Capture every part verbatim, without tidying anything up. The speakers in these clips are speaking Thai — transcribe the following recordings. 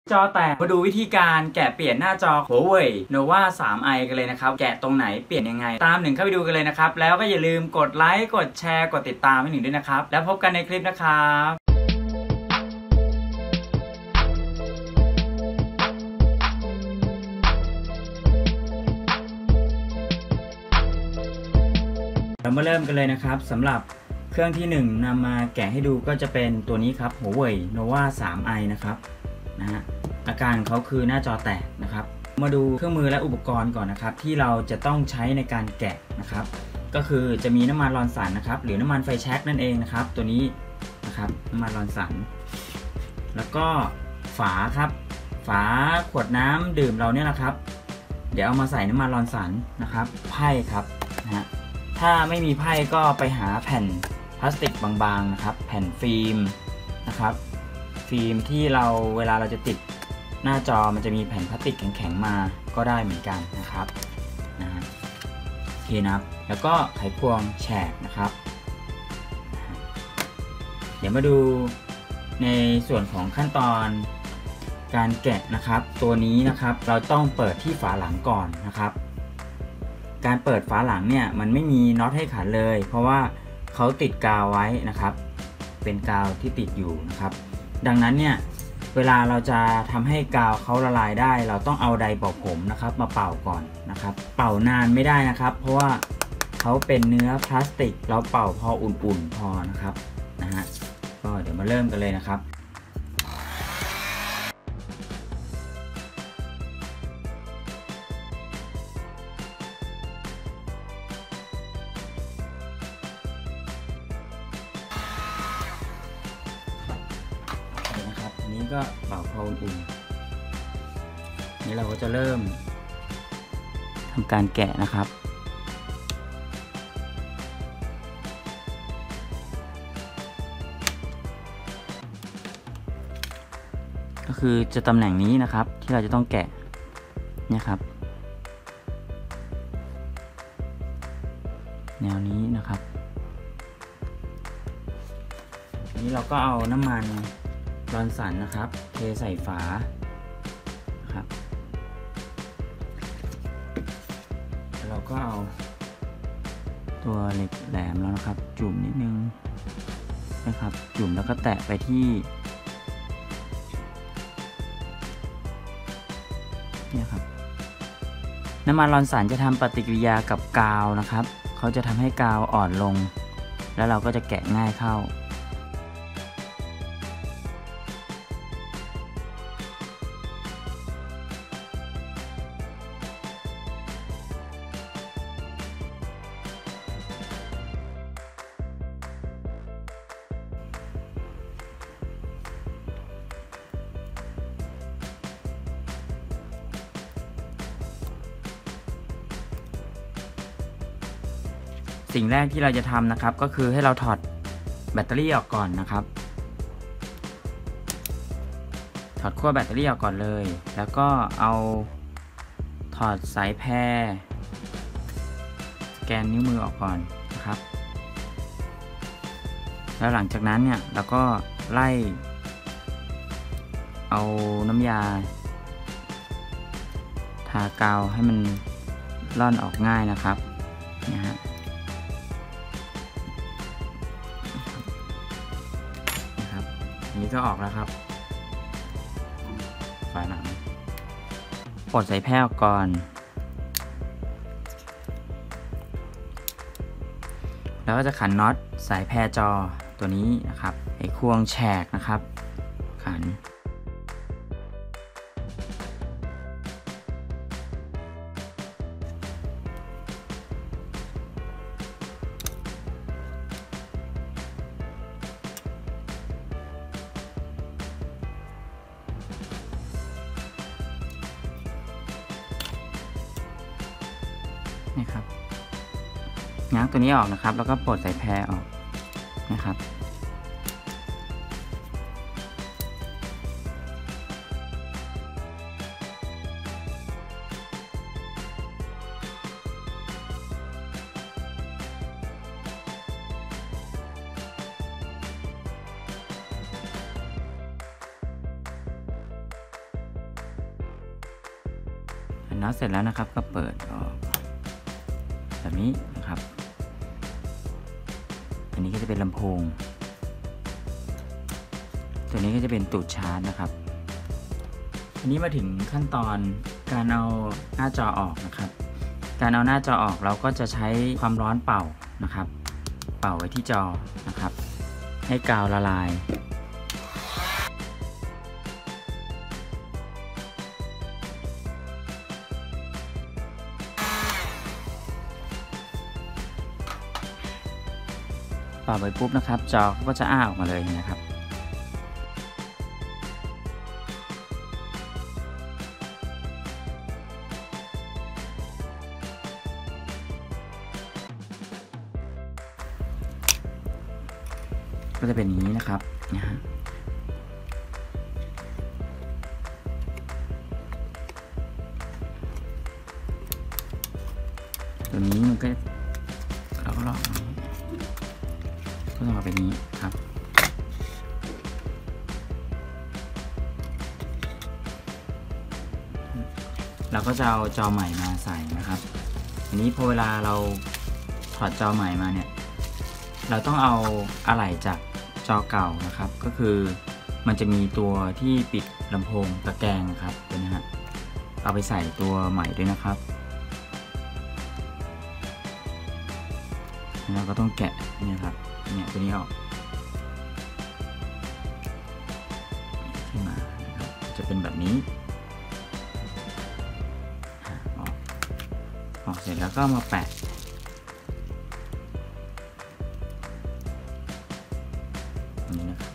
จอแตกมาดูวิธีการแกะเปลี่ยนหน้าจอ Huawei Nova ทรี ไอ กันเลยนะครับแกะตรงไหนเปลี่ยนยังไงตามหนึ่งเข้าไปดูกันเลยนะครับแล้วก็อย่าลืมกดไลค์กดแชร์กดติดตามให้หนึ่งด้วยนะครับแล้วพบกันในคลิปนะครับเรามาเริ่มกันเลยนะครับสำหรับเครื่องที่หนึ่งนำมาแกะให้ดูก็จะเป็นตัวนี้ครับ Huawei Nova ทรี ไอ นะครับนะฮะอาการของเขาคือหน้าจอแตกนะครับมาดูเครื่องมือและอุปกรณ์ก่อนนะครับที่เราจะต้องใช้ในการแกะนะครับก็คือจะมีน้ำมันรอนสันนะครับหรือน้ำมันไฟแช็กนั่นเองนะครับตัวนี้นะครับน้ำมันรอนสันแล้วก็ฝาครับฝาขวดน้ำดื่มเราเนี่ยแหละครับเดี๋ยวเอามาใส่น้ำมันรอนสันนะครับไพ่ครับนะฮะถ้าไม่มีไพ่ก็ไปหาแผ่นพลาสติกบางๆนะครับแผ่นฟิล์มนะครับฟิล์มที่เราเวลาเราจะติดหน้าจอมันจะมีแผ่นพลาสติกแข็งๆมาก็ได้เหมือนกันนะครับนะโอเคนะครับแล้วก็ไขควงแฉกนะครับเดี๋ยวมาดูในส่วนของขั้นตอนการแกะนะครับตัวนี้นะครับเราต้องเปิดที่ฝาหลังก่อนนะครับการเปิดฝาหลังเนี่ยมันไม่มีน็อตให้ขันเลยเพราะว่าเขาติดกาวไว้นะครับเป็นกาวที่ติดอยู่นะครับดังนั้นเนี่ยเวลาเราจะทำให้กาวเขาละลายได้เราต้องเอาไดร์เป่าผมนะครับมาเป่าก่อนนะครับเป่านานไม่ได้นะครับเพราะว่าเขาเป็นเนื้อพลาสติกเราเป่าพออุ่นๆพอนะครับนะฮะก็เดี๋ยวมาเริ่มกันเลยนะครับนี้ก็เป่าพออุ่นๆนี้เราก็จะเริ่มทำการแกะนะครับก็คือจะตำแหน่งนี้นะครับที่เราจะต้องแกะเนี่ยครับแนวนี้นะครับทีนี้เราก็เอาน้ำมันรอนสันนะครับเทใส่ฝาครับเราก็เอาตัวเหล็กแหลมแล้วนะครับจุ่มนิดนึงนะครับจุ่มแล้วก็แตะไปที่นี่ครับน้ำมันรอนสันจะทำปฏิกิริยากับกาวนะครับเขาจะทำให้กาวอ่อนลงแล้วเราก็จะแกะง่ายเข้าสิ่งแรกที่เราจะทำนะครับก็คือให้เราถอดแบตเตอรี่ออกก่อนนะครับถอดขั้วแบตเตอรี่ออกก่อนเลยแล้วก็เอาถอดสายแพรแกนนิ้วมือออกก่อนนะครับแล้วหลังจากนั้นเนี่ยเราก็ไล่เอาน้ำยาทากาวให้มันล่อนออกง่ายนะครับนะฮะนี้ก็ออกแล้วครับฝาหนังปลดสายแพรออกก่อนแล้วก็จะขันน็อตสายแพรจอตัวนี้นะครับไอ้ควงแฉกนะครับขันนี่ครับง้างตัวนี้ออกนะครับแล้วก็ปลดสายแพรออกนะครับน็อตเสร็จแล้วนะครับก็เปิดออกแบบนี้นะครับอันนี้ก็จะเป็นลำโพงตัวนี้ก็จะเป็นตูดชาร์จนะครับอันนี้มาถึงขั้นตอนการเอาหน้าจอออกนะครับการเอาหน้าจอออกเราก็จะใช้ความร้อนเป่านะครับเป่าไว้ที่จอนะครับให้กาวละลายเป่าไปปุ๊บนะครับจอก็จะอ้าออกมาเลยนะครับก็จะเป็นอย่างนี้นะครับนะฮะตัวนี้มันก็เราก็ลองก็ต้องเอาไปนี้ครับเราก็จะเอาจอใหม่มาใส่นะครับอันนี้พอเวลาเราถอดจอใหม่มาเนี่ยเราต้องเอาอะไหล่จากจอเก่านะครับก็คือมันจะมีตัวที่ปิดลำโพงตะแกรงครับตัวนี้ฮะเอาไปใส่ตัวใหม่ด้วยนะครับเราก็ต้องแกะเนี่ยครับเนี่ยตัวนี้ออกขึ้นมานะครับจะเป็นแบบนี้ออกออกเสร็จแล้วก็มาแปะนี่นะครับ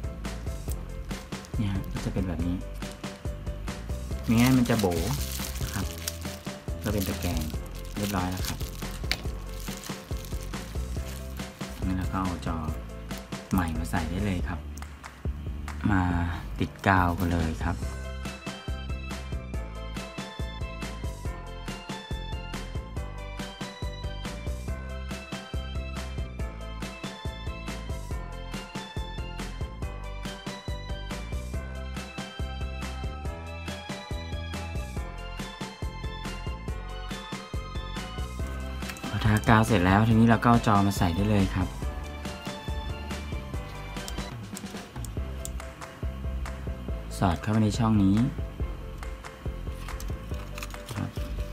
เนี่ยก็จะเป็นแบบนี้ไม่งั้นมันจะโบ๋นะครับก็เป็นตะแกรงเรียบร้อยแล้วครับนี่แล้วก็เอาจอใหม่มาใส่ได้เลยครับมาติดกาวกันเลยครับทากาวเสร็จแล้วทีนี้เราก็เอาจอมาใส่ได้เลยครับสอดเข้าไปในช่องนี้ครับ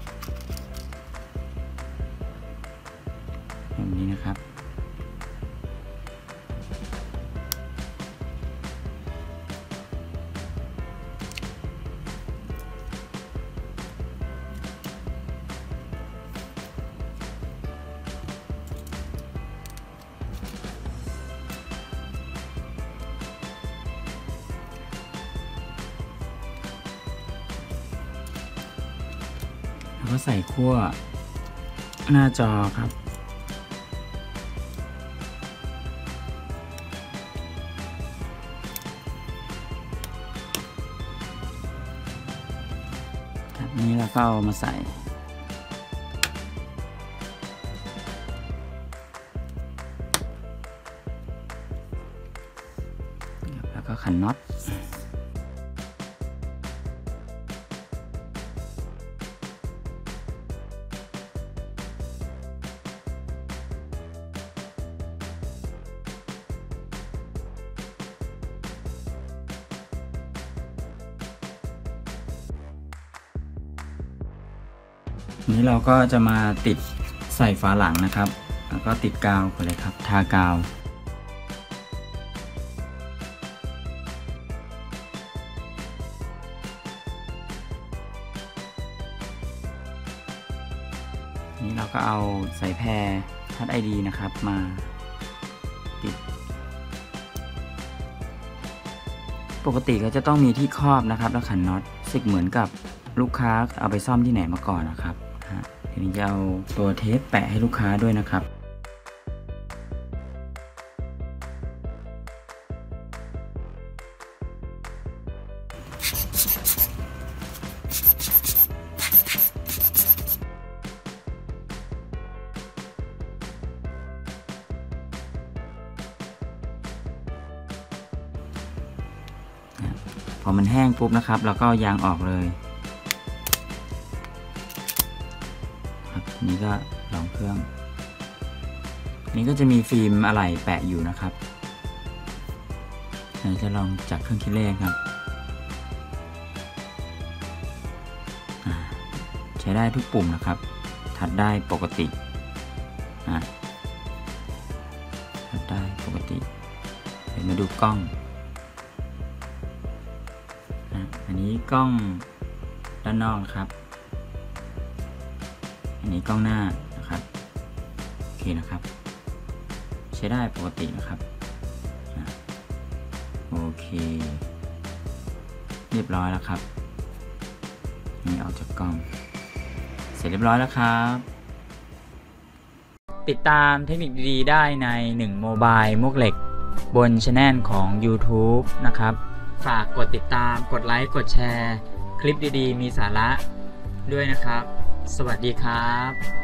แบบนี้นะครับแล้วก็ใส่ขั้วหน้าจอครับแบบนี้แล้วก็เอามาใส่แล้วก็ขันน็อตนี้เราก็จะมาติดใส่ฝาหลังนะครับแล้วก็ติดกาวไปเลยครับทากาวนี้เราก็เอาสายแพรทัชไอดีนะครับมาติดปกติก็จะต้องมีที่ครอบนะครับแล้วขันน็อตสึกเหมือนกับลูกค้าเอาไปซ่อมที่ไหนมาก่อนนะครับทีนี้จะเอาตัวเทปแปะให้ลูกค้าด้วยนะครับพอมันแห้งปุ๊บนะครับเราก็เอายางออกเลยนี่ก็ลองเครื่องนี่ก็จะมีฟิล์มอะไหล่แปะอยู่นะครับเราจะลองจากเครื่องคิดเลขครับใช้ได้ทุกปุ่มนะครับทัดได้ปกติทัดได้ปกติเดี๋ยวมาดูกล้องอันนี้กล้องด้านนอกนะครับอันนี้กล้องหน้านะครับโอเคนะครับใช้ได้ปกตินะครับโอเคเรียบร้อยแล้วครับนี่ออกจากกล้องเสร็จเรียบร้อยแล้วครับติดตามเทคนิคดีๆได้ในหนึ่งโมบายมุกเหล็กบนช anel ของ YouTube นะครับฝากกดติดตามกดไลค์กดแชร์คลิปดีๆมีสาระด้วยนะครับสวัสดีครับ